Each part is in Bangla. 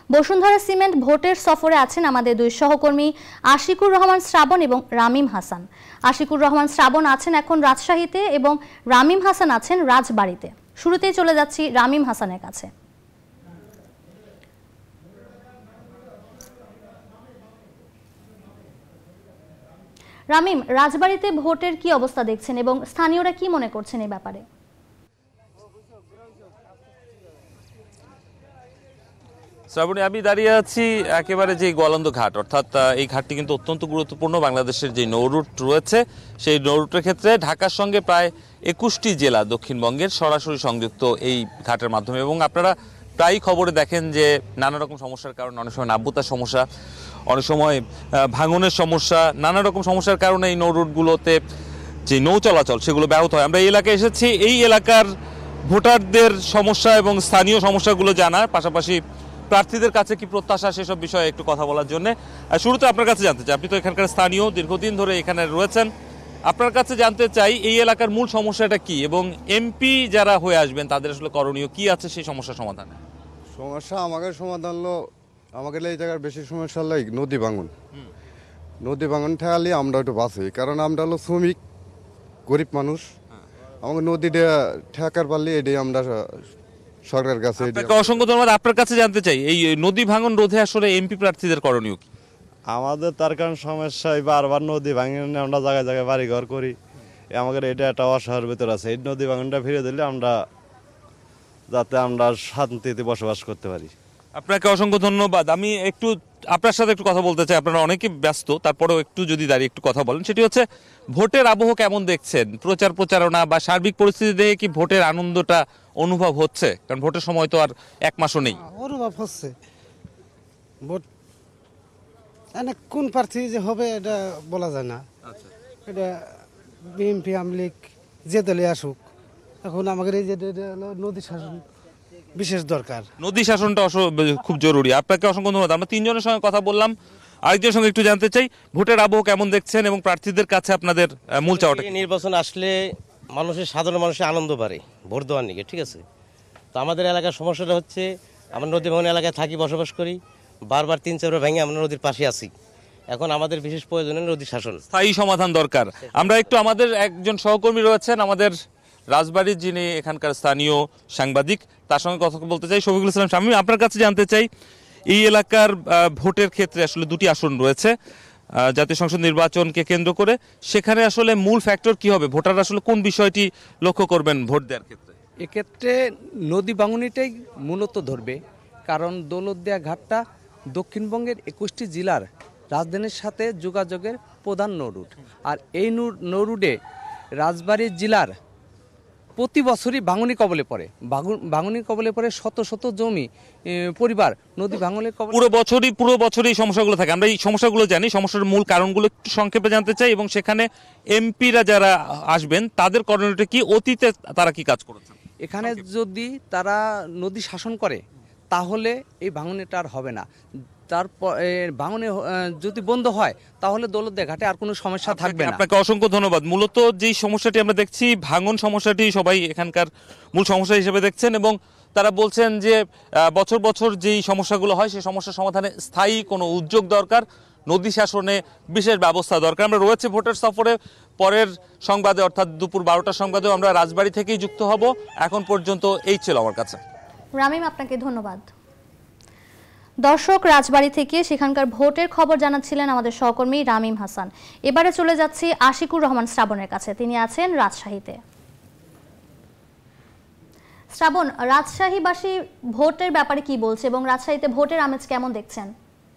বসুন্ধরা সিমেন্ট ভোটের সফরে আছেন আমাদের দুই সহকর্মী আশিকুর রহমান শ্রাবণ এবং রামিম হাসান। আশিকুর রহমান শ্রাবণ আছেন এখন রাজশাহীতে এবং রামিম হাসান আছেন রাজবাড়ীতে। শুরুতেই চলে যাচ্ছি রামিম হাসানের কাছে। রামিম, রাজবাড়ীতে ভোটের কি অবস্থা দেখছেন এবং স্থানীয়রা কি মনে করছেন এই ব্যাপারে? শ্রাবণী, আমি দাঁড়িয়ে আছি একেবারে যে গোয়ালন্দ ঘাট, অর্থাৎ এই ঘাটটি কিন্তু অত্যন্ত গুরুত্বপূর্ণ। বাংলাদেশের যে নৌরুট রয়েছে সেই নৌরুটের ক্ষেত্রে ঢাকার সঙ্গে প্রায় 21টি জেলা দক্ষিণবঙ্গের সরাসরি সংযুক্ত এই ঘাটের মাধ্যমে। এবং আপনারা প্রায়ই খবরে দেখেন যে নানা রকম সমস্যার কারণে, অনেক সময় নাব্যতার সমস্যা, অনেক সময় ভাঙনের সমস্যা, নানা রকম সমস্যার কারণে এই নৌরুটগুলোতে যে নৌ চলাচল সেগুলো ব্যাহত হয়। আমরা এই এলাকায় এসেছি এই এলাকার ভোটারদের সমস্যা এবং স্থানীয় সমস্যাগুলো জানার পাশাপাশি প্রার্থীদের কাছে কি প্রত্যাশা সেসব বিষয়ে একটু কথা বলার জন্য শুরুতে আপনার কাছে জানতে চাই, আপনি তো এখানকার স্থানীয়, দীর্ঘদিন ধরে এখানে রয়েছেন, আপনার কাছে জানতে চাই এই এলাকার মূল সমস্যাটা কি এবং এমপি যারা হয়ে আসবেন তাদের আসলে করণীয় কি আছে সেই সমস্যা সমাধানে? সমস্যা আমাদের সমাধান হলো, আমাদের এই জায়গার বেশি সমস্যা হলো নদী ভাঙন। নদী ভাঙন ঠেকালে আমরা একটু বাঁচি, কারণ আমরা হলো শ্রমিক, গরিব মানুষ। আমাকে নদীটা ঠেকার পারলে এটাই আমরা সরকারের কাছে। অসংখ্য ধন্যবাদ। আপনার কাছে জানতে চাই এই নদী ভাঙন রোধে আসলে এমপি প্রার্থীদের করণীয় কি? আমাদের তার কারণ সমস্যা বারবার নদী ভাঙনে আমরা জায়গায় জায়গায় বাড়ি ঘর করি, আমাদের এটা একটা অসহায়ের ভিতর আছে। এই নদী ভাঙনটা ফিরে দিলে আমরা যাতে আমরা শান্তিতে বসবাস করতে পারি। আপনাকে অসংখ্য ধন্যবাদ। আমি একটু আপনার সাথে একটু কথা বলতে চাই, আপনারা অনেকে ব্যস্ত, তারপরেও একটু যদি দাঁড়িয়ে একটু কথা বলেন, সেটি হচ্ছে ভোটের আবহ কেমন দেখছেন? প্রচারণা বা সার্বিক পরিস্থিতি দেখে কি ভোটের আনন্দটা অনুভব হচ্ছে? কারণ ভোটের সময় তো আর এক মাসও নেই। অনুভব হচ্ছে। ভোট কোন প্রার্থী যে হবে এটা বলা যায় না। এটা বিএনপি, আওয়ামী লীগ যে দলে আসুক, এখন আমাদের এই যে নদী শাসন বিশেষ দরকার। নদী শাসনটা খুব জরুরি। আপনাকে অসংখ্য ধন্যবাদ। আমরা তিনজনের সঙ্গে কথা বললাম, আরেকজনের সঙ্গে একটু জানতে চাই ভোটের আবহ কেমন দেখছেন এবং প্রার্থীদের কাছে আপনাদের মূল চাওয়াটা? নির্বাচন আসলে সাধারণ মানুষের আনন্দ বাড়ে ভোট দেওয়ার নিকে, ঠিক আছে। তো আমাদের এলাকার সমস্যাটা হচ্ছে আমরা নদী ভাঙন এলাকায় থাকি, বসবাস করি, বারবার 3-4 বার ভেঙে আমরা নদীর পাশে আছি। এখন আমাদের বিশেষ প্রয়োজনীয় নদী শাসন, স্থায়ী সমাধান দরকার। আমরা একটু আমাদের একজন সহকর্মী রয়েছেন আমাদের রাজবাড়ির, যিনি এখানকার স্থানীয় সাংবাদিক, তার সঙ্গে কথা বলতে চাই। শফিকুল ইসলাম, আমি আপনার কাছে জানতে চাই এই এলাকার ভোটের ক্ষেত্রে আসলে 2টি আসন রয়েছে জাতীয় সংসদ নির্বাচনকে কেন্দ্র করে, সেখানে আসলে মূল ফ্যাক্টর কি হবে? ভোটাররা আসলে কোন বিষয়টি লক্ষ্য করবেন ভোট দেওয়ার ক্ষেত্রে? এক্ষেত্রে নদী ভাঙনিটাই মূলত ধরবে, কারণ দৌলতদিয়া ঘাটটা দক্ষিণবঙ্গের 21টি জেলার রাজধানীর সাথে যোগাযোগের প্রধান নৌরুট। আর এই নৌরুটে রাজবাড়ী জেলার প্রতি বছরই ভাঙনি কবলে পড়ে। ভাঙনি কবলে পড়ে শত শত জমি, পরিবার নদী ভাঙনের কবলে। পুরো বছরই সমস্যাগুলো থাকে। আমরা এই সমস্যাগুলো জানি, সমস্যার মূল কারণগুলো একটু সংক্ষেপে জানতে চাই এবং সেখানে এমপিরা যারা আসবেন তাদের করণীয়টা কি, অতীতে তারা কি কাজ করেছেন? এখানে যদি তারা নদী শাসন করে তাহলে এই ভাঙনিটা আর হবে না। তারপর ভাঙনে যদি বন্ধ হয় তাহলে দৌলতদিয়া ঘাটে আর কোনো সমস্যা থাকবে না। আপনাকে অসংখ্য ধন্যবাদ। মূলত যেই সমস্যাটি আমরা দেখছি, ভাঙন সমস্যাটি সবাই এখানকার মূল সমস্যা হিসেবে দেখছেন এবং তারা বলছেন যে বছর বছর যেই সমস্যাগুলো হয় সেই সমস্যার সমাধানে স্থায়ী কোনো উদ্যোগ দরকার, নদী শাসনে বিশেষ ব্যবস্থা দরকার। আমরা রয়েছে ভোটের সফরে, পরের সংবাদে অর্থাৎ দুপুর 12টার সংবাদেও আমরা রাজবাড়ী থেকেই যুক্ত হব। এখন পর্যন্ত এই ছিল আমার কাছে। রামিম, আপনাকে ধন্যবাদ। দর্শক, রাজবাড়ী থেকে সেখানকার ভোটের খবর জানাচ্ছিলেন আমাদের সহকর্মী রামিম হাসান। এবারে চলে যাচ্ছি আশিকুর রহমান শ্রাবণের কাছে, তিনি আছেন রাজশাহীতে। শ্রাবণ, রাজশাহীবাসী ভোটের ব্যাপারে কি বলছে এবং রাজশাহীতে ভোটের আমেজ কেমন দেখছেন?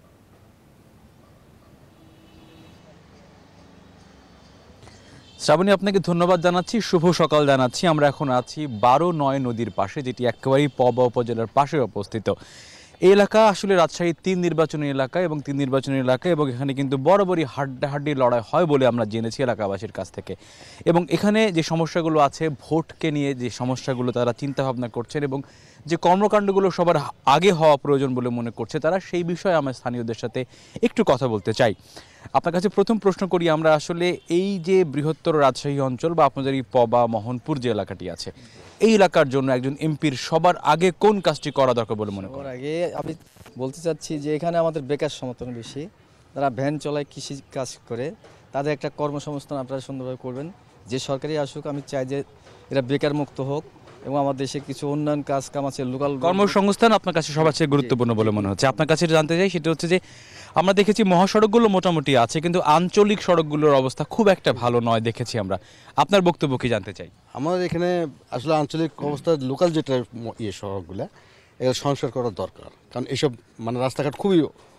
শ্রাবণী, আপনাকে ধন্যবাদ জানাচ্ছি, শুভ সকাল জানাচ্ছি। আমরা এখন আছি 12-9 নদীর পাশে, যেটি একেবারেই পবা উপজেলার পাশে অবস্থিত। এই এলাকা আসলে রাজশাহী 3 নির্বাচনী এলাকা এবং 3 নির্বাচনী এলাকা, এবং এখানে কিন্তু বরাবরই হাড্ডাহাড্ডি লড়াই হয় বলে আমরা জেনেছি এলাকাবাসীর কাছ থেকে। এবং এখানে যে সমস্যাগুলো আছে, ভোটকে নিয়ে যে সমস্যাগুলো তারা চিন্তা ভাবনা করছেন এবং যে কর্মকাণ্ডগুলো সবার আগে হওয়া প্রয়োজন বলে মনে করছে তারা, সেই বিষয়ে আমরা স্থানীয়দের সাথে একটু কথা বলতে চাই। আপনার কাছে প্রথম প্রশ্ন করি আমরা, আসলে এই যে বৃহত্তর রাজশাহী অঞ্চল বা আপনাদের এই পবা মোহনপুর যে এলাকাটি আছে, এই এলাকার জন্য একজন এমপির সবার আগে কোন কাজটি করা দরকার বলে মনে করেন? আগে আমি বলতে চাচ্ছি যে এখানে আমাদের বেকার সমর্থন বেশি, তারা ভ্যান চলায়, কৃষি কাজ করে, তাদের একটা কর্মসংস্থান আপনারা সুন্দরভাবে করবেন। যে সরকারি আসুক, আমি চাই যে এরা বেকার মুক্ত হোক এবং আমার দেশে কিছু উন্নয়ন কাজ কাম আছে, লোকাল কর্মসংস্থান আপনার কাছে সবার চেয়ে গুরুত্বপূর্ণ বলে মনে হচ্ছে। আপনার কাছে জানতে চাই সেটা হচ্ছে যে আমরা দেখেছি মহাসড়কগুলো মোটামুটি আছে, কিন্তু আঞ্চলিক সড়কগুলোর অবস্থা খুব একটা ভালো নয় দেখেছি আমরা। আপনার বক্তব্য কি জানতে চাই? আমাদের এখানে আসলে আঞ্চলিক অবস্থা, লোকাল যেটা শহরগুলো, এগুলো সংস্কার করা দরকার, কারণ এসব মানে রাস্তাঘাট খুবই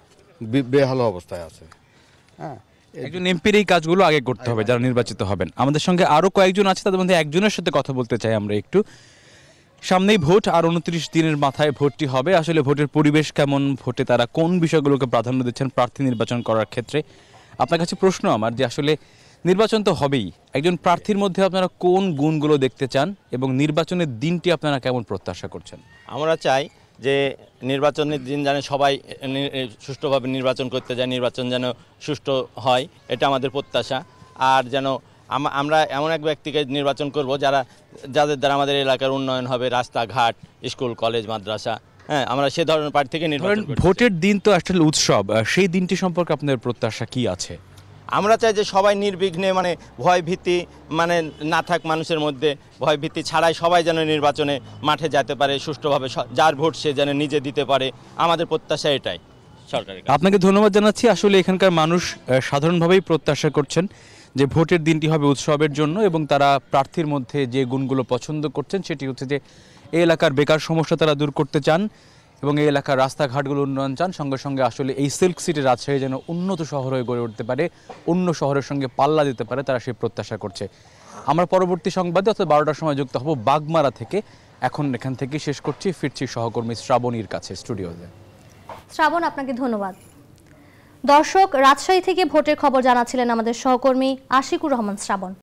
বেহালো অবস্থায় আছে। হ্যাঁ, একজন এমপির এই কাজগুলো আগে করতে হবে যারা নির্বাচিত হবেন। আমাদের সঙ্গে আরো কয়েকজন আছে, তাদের মধ্যে একজনের সাথে কথা বলতে চাই আমরা একটু। সামনেই ভোট, আর 29 দিনের মাথায় ভোটটি হবে। আসলে ভোটের পরিবেশ কেমন, ভোটে তারা কোন বিষয়গুলোকে প্রাধান্য দিচ্ছেন প্রার্থী নির্বাচন করার ক্ষেত্রে? আপনার কাছে প্রশ্ন আমার যে আসলে নির্বাচন তো হবেই, একজন প্রার্থীর মধ্যে আপনারা কোন গুণগুলো দেখতে চান এবং নির্বাচনের দিনটি আপনারা কেমন প্রত্যাশা করছেন? আমরা চাই যে নির্বাচনের দিন যেন সবাই সুষ্ঠুভাবে নির্বাচন করতে যায়, নির্বাচন যেন সুষ্ঠু হয়, এটা আমাদের প্রত্যাশা। আর যেন আমরা এমন এক ব্যক্তিকে নির্বাচন করব যাদের দ্বারা আমাদের এলাকার উন্নয়ন হবে, রাস্তাঘাট, স্কুল, কলেজ, মাদ্রাসা। হ্যাঁ, আমরা সে ধরনের প্রার্থী থেকে নির্বাচন করব। ভোটের দিন তো আসলে উৎসব, সেই দিনটি সম্পর্কে আপনাদের প্রত্যাশা কি আছে? আমরা চাই যে সবাই নির্বিঘ্নে, মানে ভয় ভীতি মানে না থাক মানুষের মধ্যে, ভয় ভীতি ছাড়াই সবাই যেন নির্বাচনে মাঠে যেতে পারে সুষ্ঠুভাবে, যার ভোট সে যেন নিজে দিতে পারে। আমাদের প্রত্যাশা এটাই সরকারের। আপনাকে ধন্যবাদ জানাচ্ছি। আসলে এখানকার মানুষ সাধারণভাবেই প্রত্যাশা করছেন যে ভোটের দিনটি হবে উৎসবের জন্য, এবং তারা প্রার্থীর মধ্যে যে গুণগুলো পছন্দ করছেন সেটি হচ্ছে যে এই এলাকার বেকার সমস্যা তারা দূর করতে চান এবং এই এলাকার রাস্তাঘাটগুলো উন্নয়ন চান। সঙ্গে সঙ্গে আসলে এই সিল্ক সিটি রাজশাহী যেন উন্নত শহর হয়ে গড়ে উঠতে পারে, অন্য শহরের সঙ্গে পাল্লা দিতে পারে, তারা সেই প্রত্যাশা করছে। আমরা পরবর্তী সংবাদে অর্থাৎ 12টার সময় যুক্ত হব বাগমারা থেকে। এখন এখান থেকে শেষ করছি, ফিরছি সহকর্মী শ্রাবণীর কাছে স্টুডিওতে। শ্রাবণ, আপনাকে ধন্যবাদ। দর্শক, রাজশাহী থেকে ভোটের খবর জানাচ্ছিলেন আমাদের সহকর্মী আশিকুর রহমান শ্রাবণ।